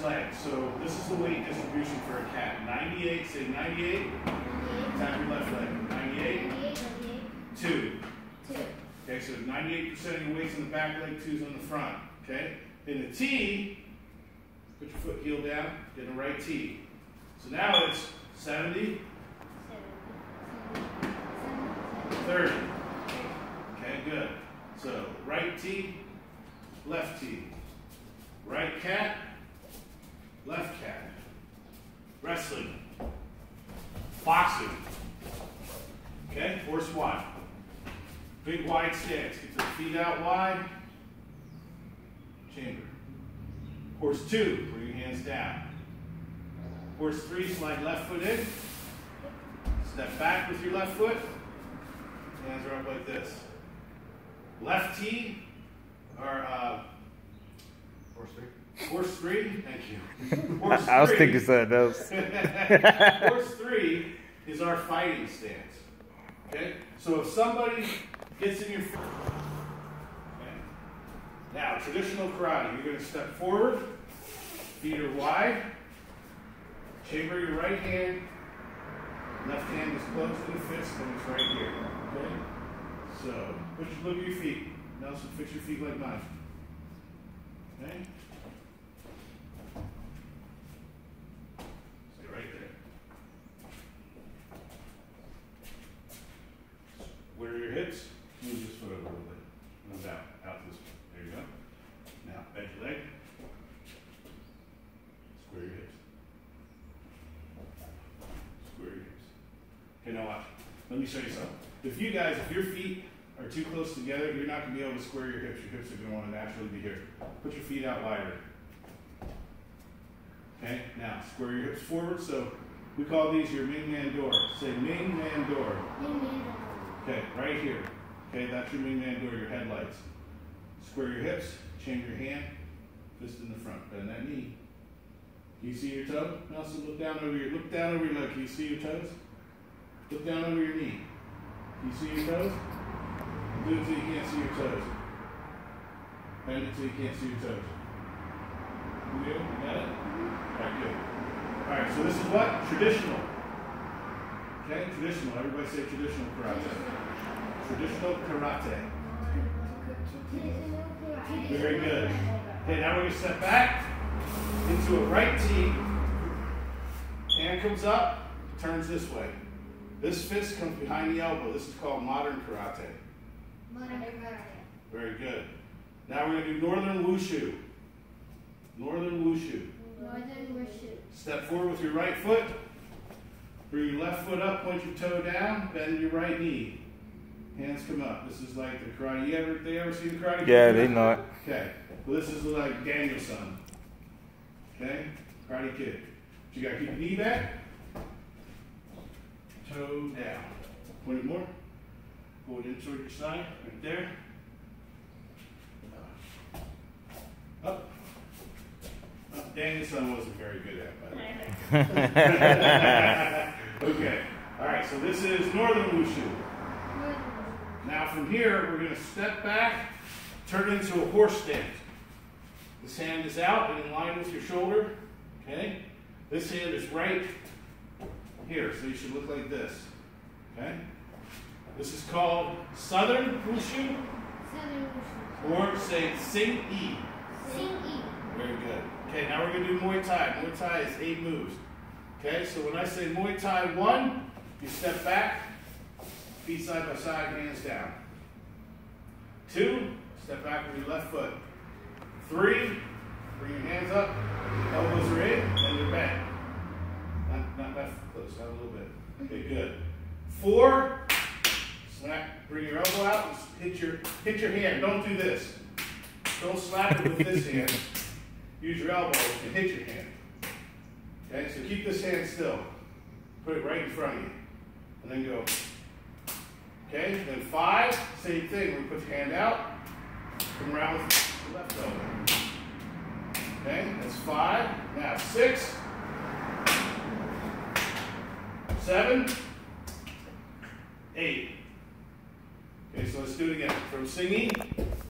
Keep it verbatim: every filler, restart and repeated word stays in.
leg. So this is the weight distribution for a cat. ninety-eight, say ninety-eight. Tap your left leg. ninety-eight. Two. Two. Okay, so ninety-eight percent of your weight's in the back leg, two's on the front. Okay? In the T, put your foot heel down, get a right T. So now it's seventy, thirty. Okay, good. So right T, left T. Right cat, left cat. Wrestling. Boxing. Okay, horse one. Big wide stance. Get the feet out wide. Chamber. Horse two, bring your hands down. Horse three, slide left foot in. Step back with your left foot. Hands are up like this. Left T, or uh, horse three. Horse three, thank you. Horse I was three. thinking something else. Horse three is our fighting stance. Okay? So if somebody gets in your foot, okay. Now, traditional karate, you're going to step forward, feet are wide, chamber your right hand, left hand is close to the fist, and it's right here. Okay? So, put your, look at your feet. Nelson, fix your feet like mine. Okay? Stay right there. Square your hips. Move this foot over a little bit. Move out. Out this way. There you go. Now, bend your leg. Square your hips. Square your hips. Okay, now watch. Let me show you something. If you guys, if your feet are too close together, you're not going to be able to square your hips. Your hips are going to want to naturally be here. Put your feet out wider. Okay, now square your hips forward. So we call these your Ming Man door. Say Ming Man door. Ming Man door. Okay, right here. Okay, that's your Ming Man door, your headlights. Square your hips, chamber your hand, fist in the front, bend that knee. Can you see your toe? Nelson, look down over your look down over your leg. Can you see your toes? Look down over your knee. Can you see your toes? Do it until you can't see your toes. Bend it until you can't see your toes. You good? You got it? Alright, good. Alright, so this is what? Traditional. Okay, traditional. Everybody say traditional karate. Traditional karate. Very good. Okay, now we're going to step back into a right T. Hand comes up, turns this way. This fist comes behind the elbow. This is called modern karate. Modern karate. Very good. Now we're going to do northern wushu. Northern wushu. Northern wushu. Step forward with your right foot. Bring your left foot up, point your toe down, bend your right knee. Hands come up. This is like the karate. You ever, they ever see the karate? Yeah, they know it. Okay. Well, this is like Daniel-san. Okay? Karate Kid. But you got to keep your knee back. Toe down. Point it more. Pull it in toward your side. Right there. Up. Up. Daniel-san wasn't very good at that. Okay. All right. So this is northern wushu. Now from here, we're going to step back, turn it into a horse stance. This hand is out and in line with your shoulder. Okay? This hand is right here, so you should look like this. Okay? This is called Southern Wushu, Southern wushu. or say Sing E. Sing E. Very good. Okay, now we're going to do Muay Thai. Muay Thai is eight moves. Okay, so when I say Muay Thai one, you step back, feet side by side, hands down. Two, step back with your left foot. Three, bring your hands up, elbows are in, and you're bent. Not, not that close, not a little bit. Okay, good. Four, smack, bring your elbow out, and hit your, hit your hand. Don't do this. Don't slap it with this hand. Use your elbow and hit your hand. Okay, so keep this hand still. Put it right in front of you. And then go. Okay, then five, same thing. We put your hand out, come around with the left elbow. Okay, that's five. Now six, seven, eight. Okay, so let's do it again. From singing.